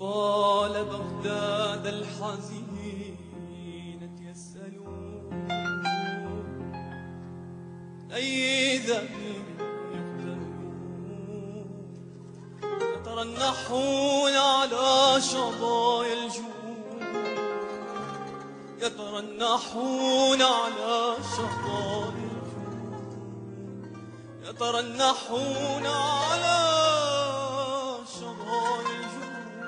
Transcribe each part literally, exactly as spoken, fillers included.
أطفال بغداد الحزينة يسألون أي ذنب يقتلون، يترنحون على شظايا الجود، يترنحون على شظايا الجود، يترنحون على شظايا الجود،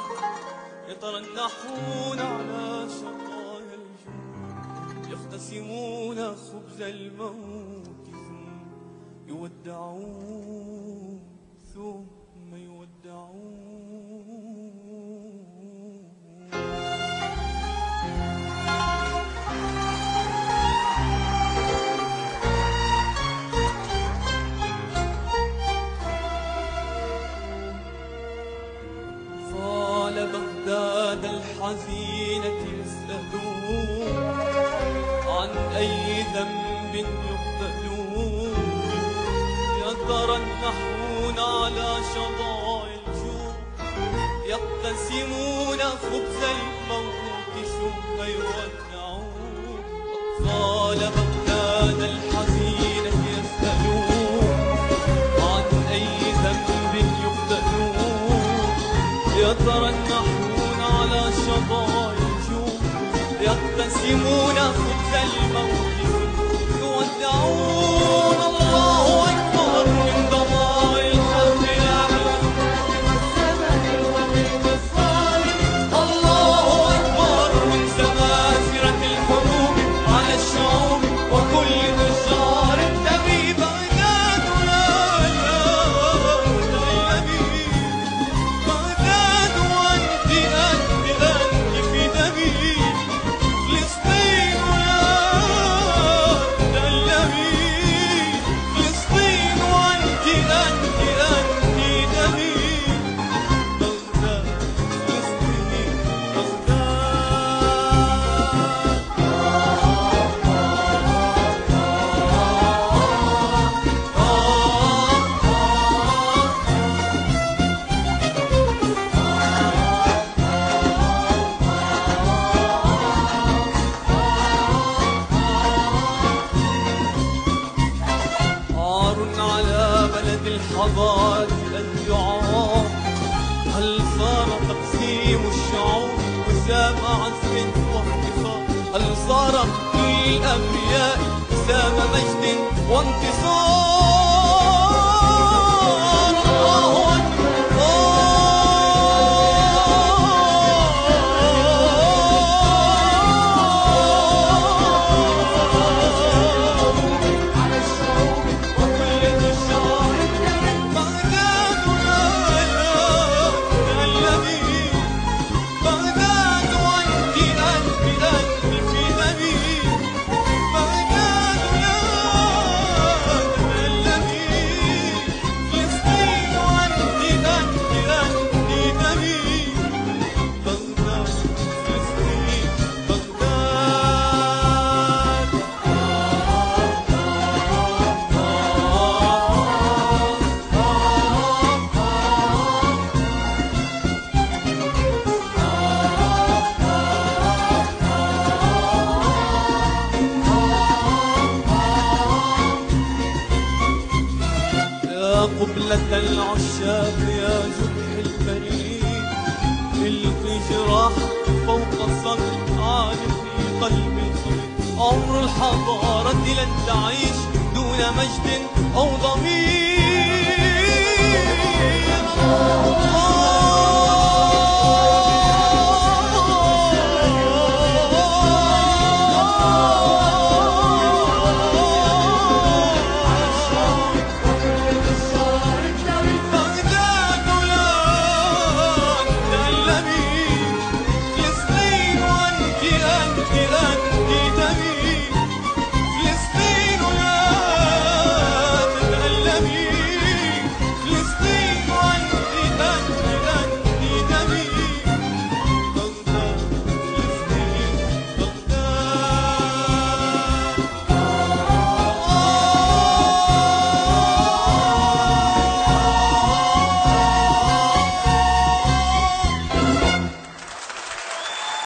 يترنحون على شظايا الجود، يقتسمون خبز الموت ثم يودعون ثم يودعون. بغداد الحزينة يسألون عن أي ذنب يقتلون، يترنحون على شظايا الجوع، يقتسمون خبز الموت ثم يودعون. أطفال بغداد الحزينة يسألون عن أي ذنب يقتلون، يترنحون على شظايا الجوع، يقتسمون خبز الموت يودعون. الله أكبر من ضمائر الخلق الأعلى والسماء الوحيد الصالح، الله أكبر من سماسرة الحروب على الشعوب وكل تجار الدم. بغدادنا الحضارة الدعاء، هل صار تقسيم الشعوب وسام عزم وافتخار؟ هل صار للأنبياء وسام مجد وانتصار؟ الله أكبر على الشعوب وكل تجار. قبلة العشاق يا جرح البريد، القي جراحك فوق الصدر عالق في قلب الخلق. عمر الحضارة لن تعيش دون مجد أو ضمير.